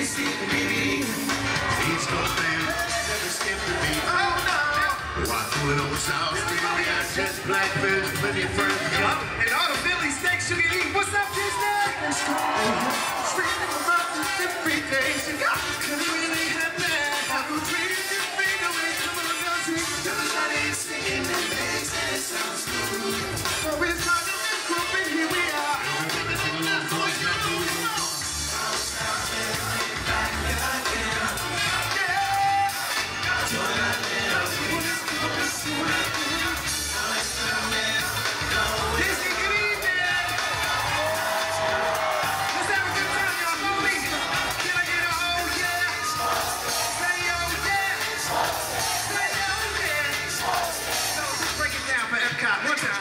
East Coast man, never skip the beat. Oh no! Walk through it over South Street, we got just blackfish, plenty of friends. And all the Philly steaks you can eat. What's up, Disney? Street about the different days. You got couldn't really have that. How you treat your feet away from the music. Everybody's singing and makes it sound smooth. So we're starting to group and here we are. One time.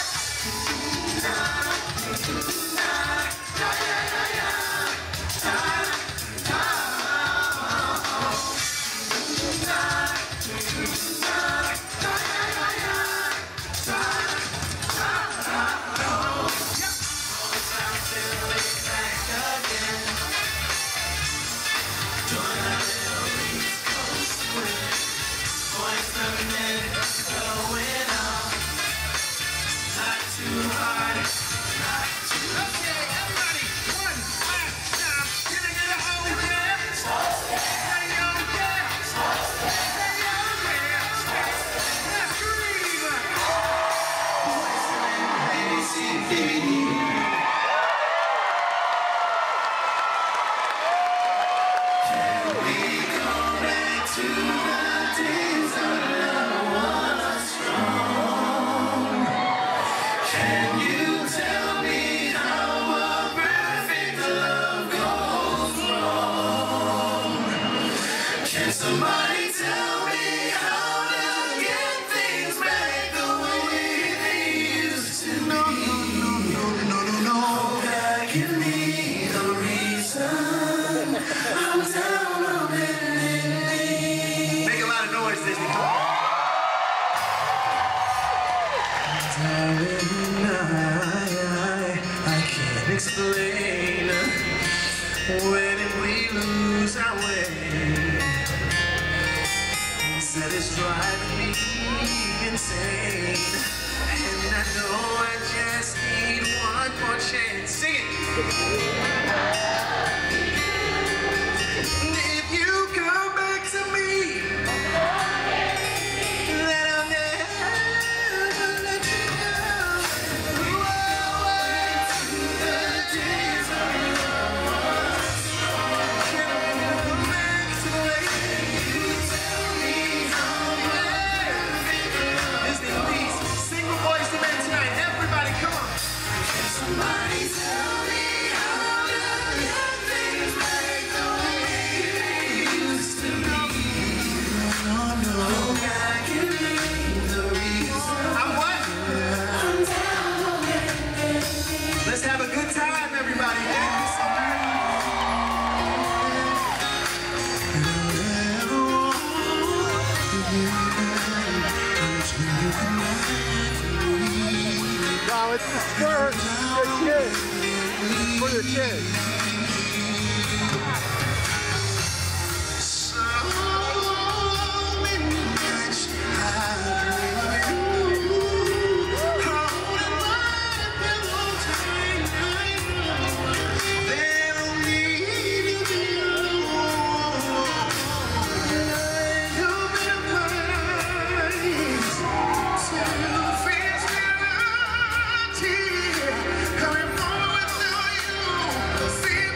Somebody tell me how to get things back the way they used to be. No. God, give me the reason I'm down on bended knee. Make a lot of noise, Disney. I can't explain when we lose our way. That is driving me insane, and I know I just need one more chance. Sing it! And if you come back to me, then I'll never let you go. To the days of love. Can I go back to the way you tell me? Somebody tell me how to get things back the way they used to be. No, God, give me the reason. I'm what? I'm down on bended knee. Let's have a good time, everybody. Wow, it's the skirt. Your kids. For your kids. See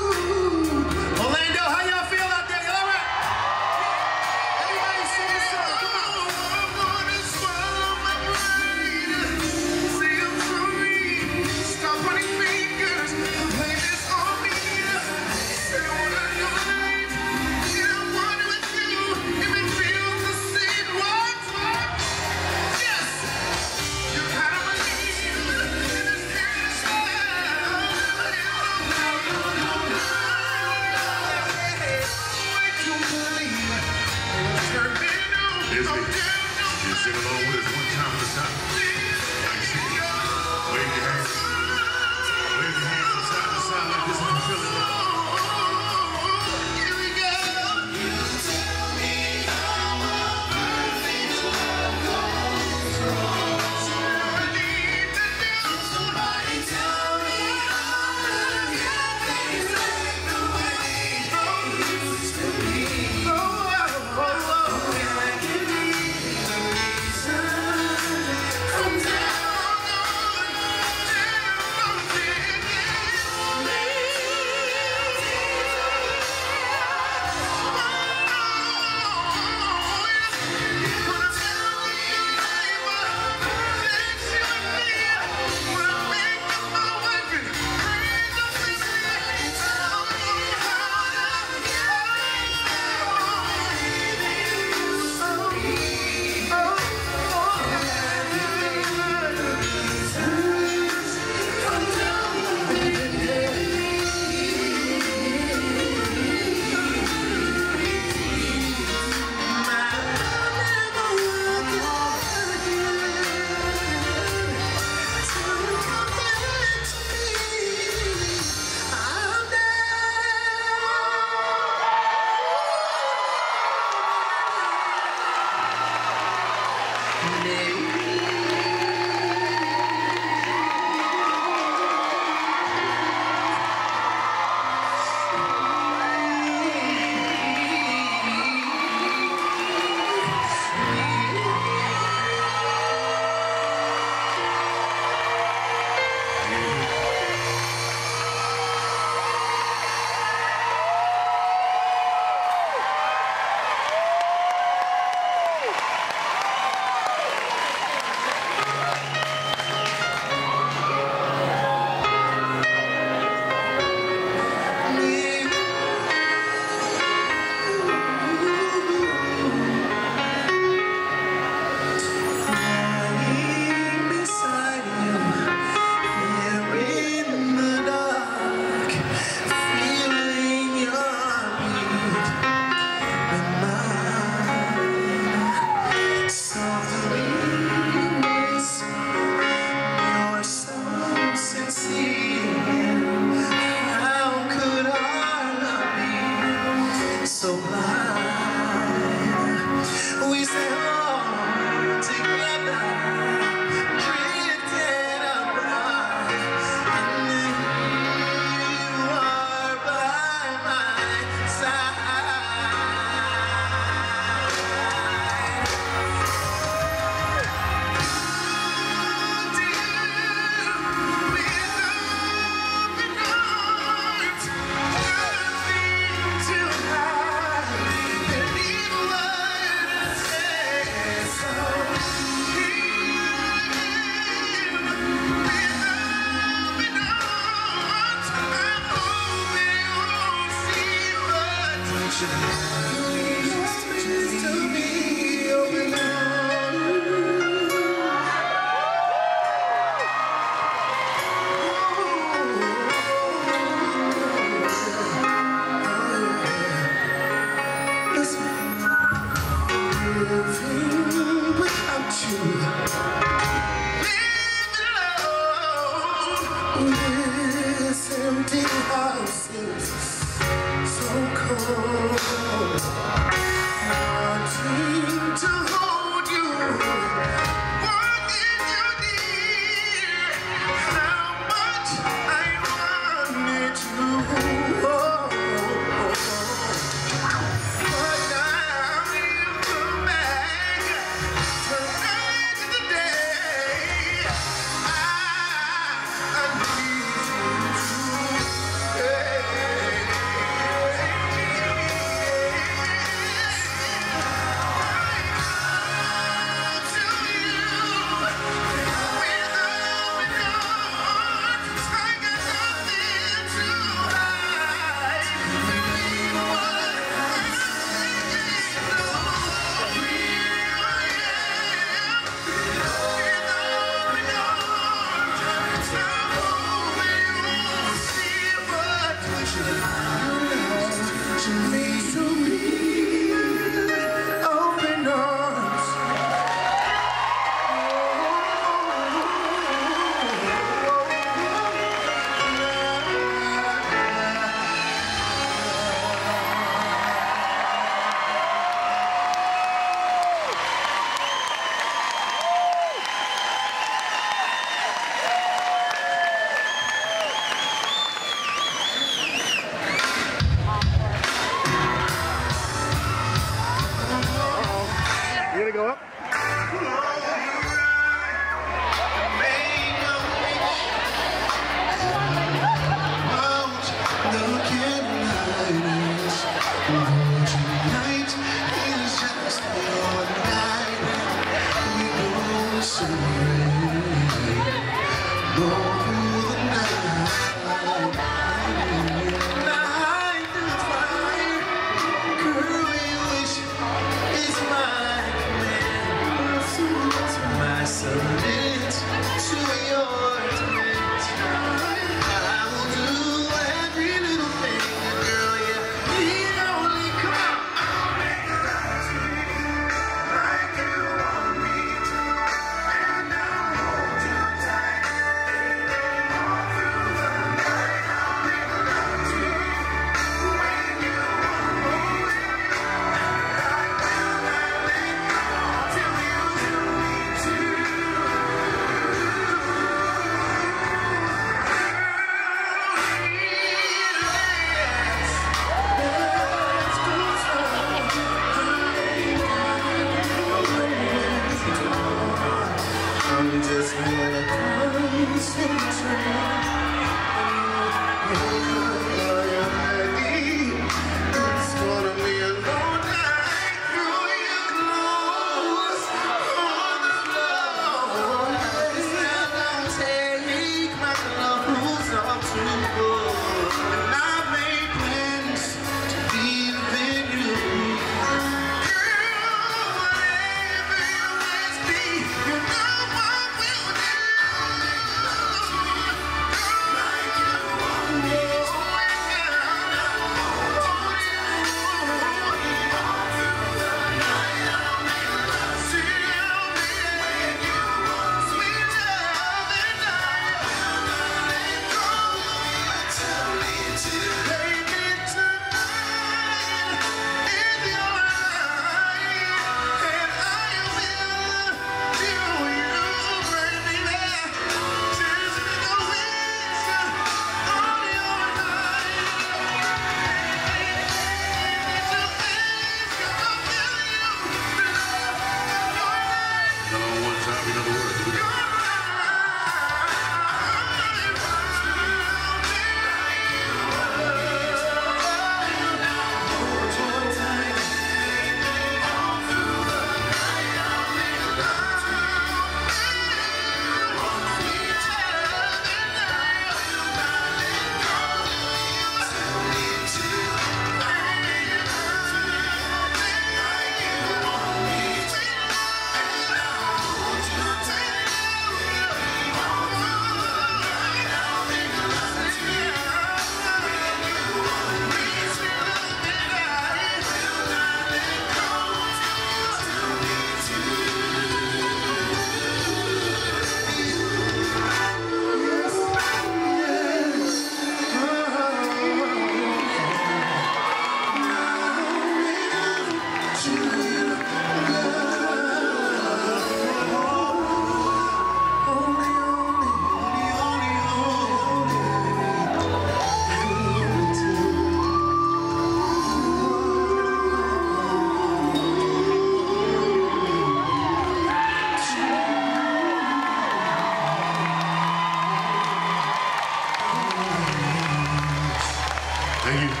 Thank you.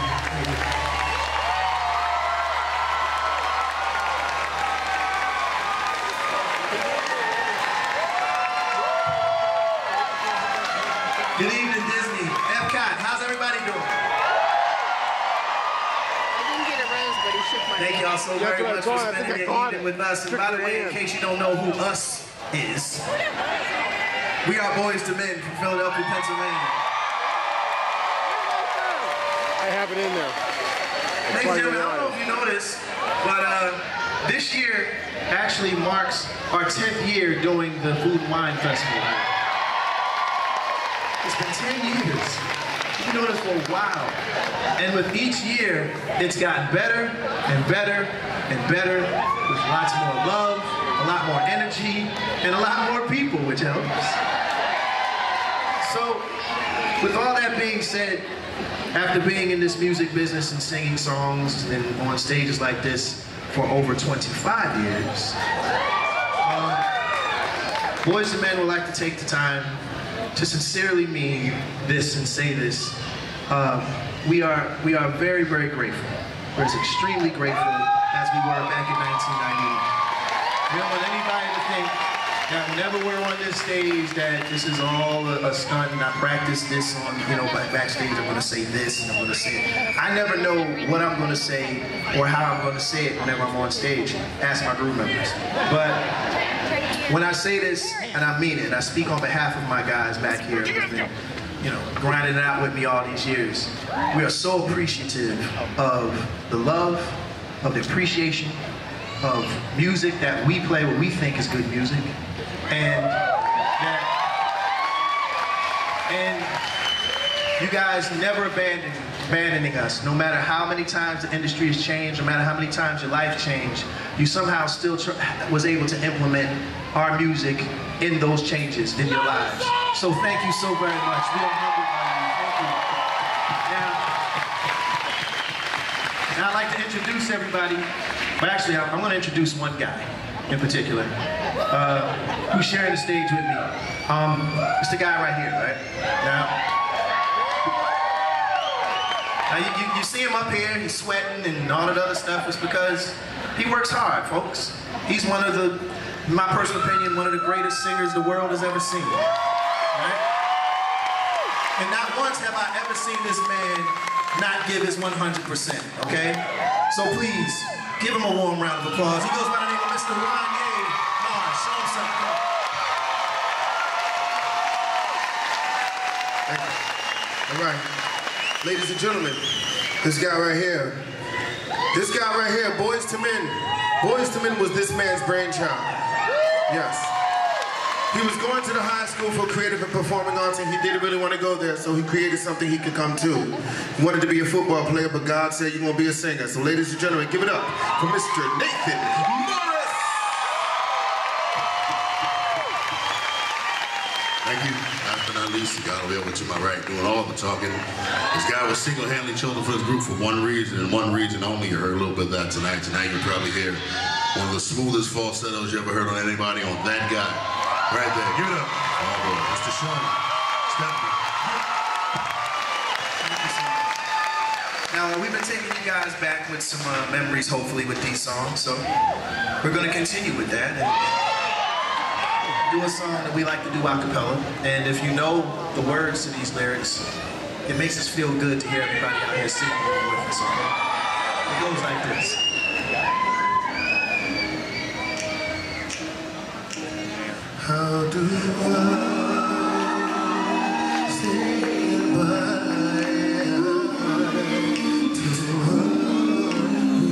Good evening, Disney. EPCOT, how's everybody doing? I didn't get a rose, but he shook my hand. Thank y'all so very much for spending your evening with us. And by the way, in case you don't know who us is, we are Boyz II Men from Philadelphia, Pennsylvania. I have it in there. Ladies and gentlemen, I don't know if you know this, but this year actually marks our 10th year doing the Food and Wine Festival. It's been 10 years. We've been doing this for a while. And with each year, it's gotten better and better and better, with lots more love, a lot more energy, and a lot more people, which helps. So, with all that being said, after being in this music business and singing songs and on stages like this for over 25 years, Boyz II Men would like to take the time to sincerely mean this and say this. We are very, very grateful. We're as extremely grateful as we were back in 1998. We don't want anybody to think that whenever we're on this stage that this is all a stunt and I practice this on, backstage, I'm gonna say this and I'm gonna say it. I never know what I'm gonna say or how I'm gonna say it whenever I'm on stage. Ask my group members. But when I say this, and I mean it, and I speak on behalf of my guys back here who've been, grinding it out with me all these years, we are so appreciative of the love, of the appreciation of music that we play, what we think is good music, and you guys never abandoning us. No matter how many times the industry has changed, no matter how many times your life changed, you somehow still was able to implement our music in those changes in your lives. So thank you so very much. We are humbled by you. Thank you. Now I'd like to introduce everybody, but actually I'm going to introduce one guy in particular who's sharing the stage with me. It's the guy right here, right? Now you see him up here, he's sweating and all that other stuff. It's because he works hard, folks. He's one of the, in my personal opinion, one of the greatest singers the world has ever seen. Right? And not once have I ever seen this man not give his 100%, okay? So please, give him a warm round of applause. He goes by the name of Mr. Kanye. Show him something. Thank you. All right. Ladies and gentlemen, this guy right here, Boyz II Men. Boyz II Men was this man's brainchild. Yes. He was going to the high school for creative and performing arts, and he didn't really want to go there, so he created something he could come to. He wanted to be a football player, but God said, you're going to be a singer. So ladies and gentlemen, give it up for Mr. Nathan Morris. Thank you. Last but not least, the guy over here to my right doing all the talking. This guy was single-handedly chosen for this group for one reason and one reason only. You heard a little bit of that tonight. Tonight you probably hear one of the smoothest falsettos you ever heard on anybody, on that guy. Right there. Give it up. Oh boy, Mr. Sean. Now, we've been taking you guys back with some memories, hopefully, with these songs. So we're going to continue with that and do a song that we like to do a cappella. And if you know the words to these lyrics, it makes us feel good to hear everybody out here singing along with us, okay? It goes like this. How do I say goodbye to what we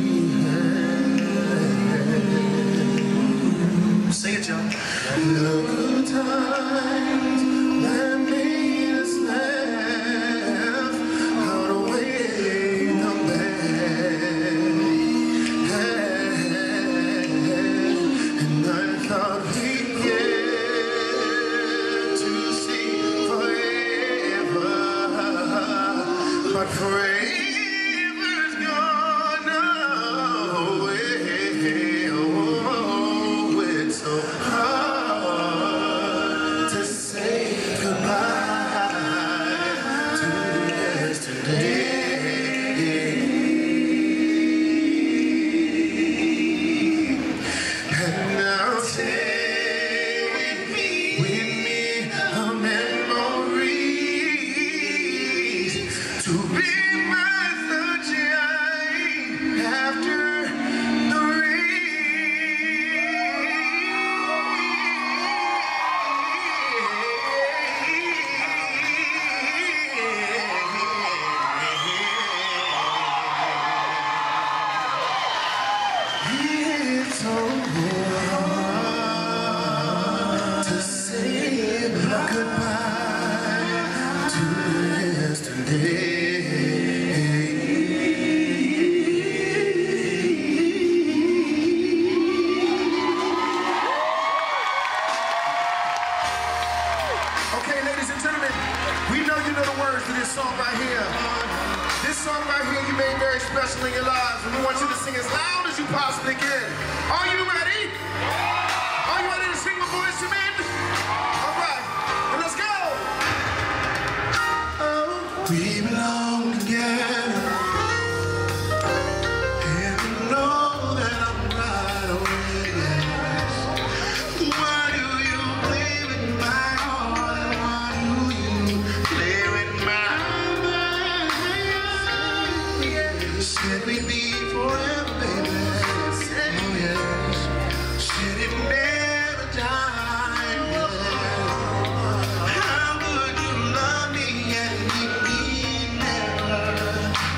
had? Sing it, y'all. The good times that made us laugh, how the way come back, and I thought we'd get to see forever, but forever's gone away. Oh, it's so hard to say goodbye to yesterday. to be my sunshine after the It's so hard to say goodbye to yesterday. Okay, ladies and gentlemen, we know you know the words to this song right here. This song right here you made very special in your lives, and we want you to sing as loud as you possibly can. Are you ready? Are you ready to sing with Boyz II Men? All right, and let's go. Oh, we belong together, and you know that I'm right away. Why do you play with my heart? Why do you play with my mind? Said we'd be forever, baby. Oh yes. Said it never die. How would you love me and leave me never?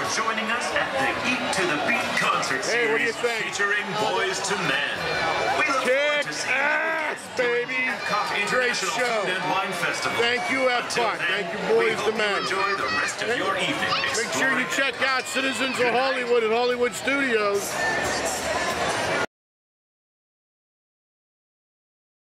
for joining us at the Eat to the Beat concert series. Hey, what do you think? Featuring Boyz II Men. We look forward to seeing ass, baby. EPCOT Great International show. Food and Wine Festival. Thank you, EPCOT. Thank you, Boyz II Men. Enjoy the rest of your evening. Make sure you check out Citizens of Hollywood at Hollywood Studios.